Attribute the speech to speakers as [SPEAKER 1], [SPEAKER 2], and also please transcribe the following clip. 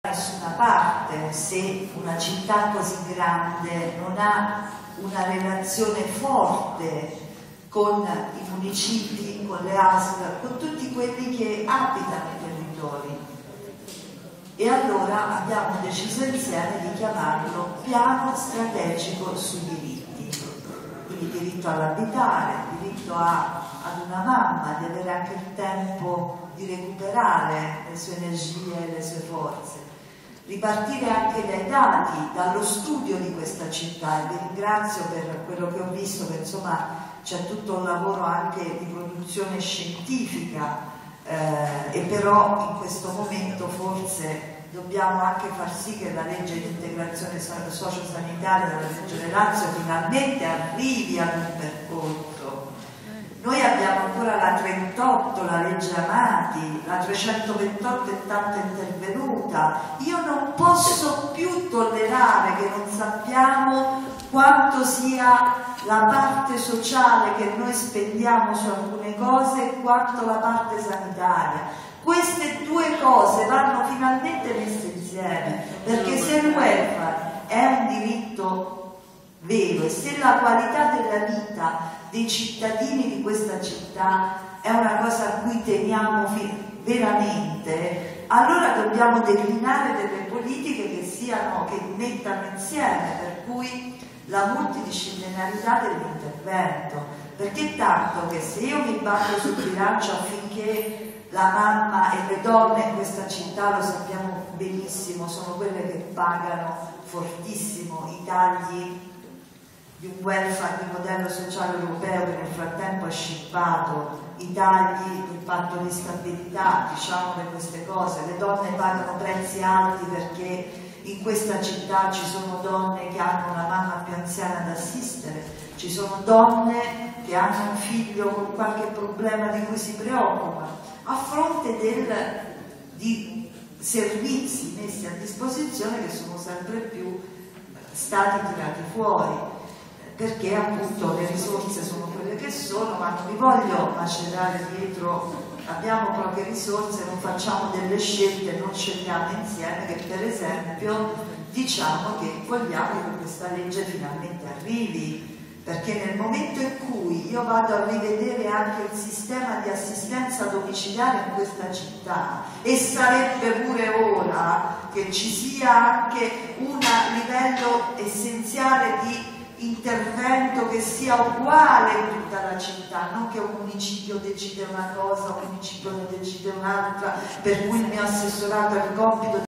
[SPEAKER 1] nessuna parte se una città così grande non ha una relazione forte con i municipi, con le ASL, con tutti quelli che abitano i territori. E allora abbiamo deciso insieme di chiamarlo Piano Strategico sui Diritti. Quindi diritto all'abitare, diritto ad una mamma, di avere anche il tempo di recuperare le sue energie e le sue forze. Ripartire anche dai dati, dallo studio di questa città, e vi ringrazio per quello che ho visto, che insomma c'è tutto un lavoro anche di produzione scientifica, e però in questo momento forse dobbiamo anche far sì che la legge di integrazione sociosanitaria della Regione Lazio finalmente arrivi ad un percorso. Noi abbiamo ancora la 38, la legge Amati, la 328 è tanto intervenuta. Io non posso più tollerare che non sappiamo quanto sia la parte sociale che noi spendiamo su alcune cose e quanto la parte sanitaria. Queste due cose vanno finalmente messe insieme, perché se il welfare è un diritto vero e se la qualità della vita dei cittadini di questa città è una cosa a cui teniamo veramente, allora dobbiamo declinare delle politiche che mettano insieme, per cui la multidisciplinarità dell'intervento, perché tanto che se io mi batto sul bilancio affinché la mamma e le donne in questa città, lo sappiamo benissimo, sono quelle che pagano fortissimo i tagli di un welfare di modello sociale europeo che nel frattempo ha scippato, i tagli del patto di stabilità, diciamole queste cose, le donne pagano prezzi alti perché in questa città ci sono donne che hanno una mamma più anziana da assistere, ci sono donne che hanno un figlio con qualche problema di cui si preoccupano, a fronte di servizi messi a disposizione che sono sempre più stati tirati fuori, perché appunto le risorse sono quelle che sono, ma non vi voglio macerare dietro, abbiamo poche risorse, non facciamo delle scelte, non scegliamo insieme, che per esempio diciamo che vogliamo che questa legge finalmente arrivi, perché nel momento in cui io vado a rivedere anche il sistema di assistenza domiciliare in questa città, e sarebbe pure ora che ci sia anche un livello essenziale di intervento che sia uguale in tutta la città, non che un municipio decide una cosa, un municipio ne decide un'altra, per cui il mio assessorato ha il compito